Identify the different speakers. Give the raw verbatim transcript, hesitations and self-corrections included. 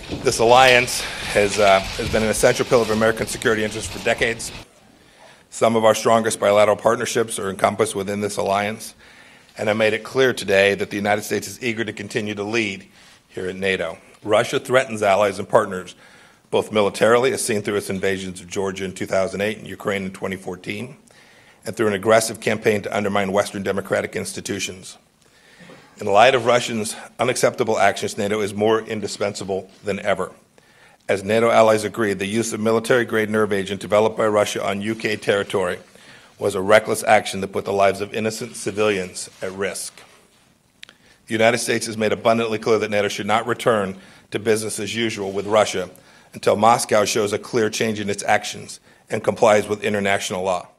Speaker 1: This alliance has, uh, has been an essential pillar of American security interests for decades. Some of our strongest bilateral partnerships are encompassed within this alliance, and I made it clear today that the United States is eager to continue to lead here at NATO. Russia threatens allies and partners, both militarily, as seen through its invasions of Georgia in two thousand eight and Ukraine in twenty fourteen, and through an aggressive campaign to undermine Western democratic institutions. In light of Russia's unacceptable actions, NATO is more indispensable than ever. As NATO allies agree, the use of military-grade nerve agent developed by Russia on U K territory was a reckless action that put the lives of innocent civilians at risk. The United States has made abundantly clear that NATO should not return to business as usual with Russia until Moscow shows a clear change in its actions and complies with international law.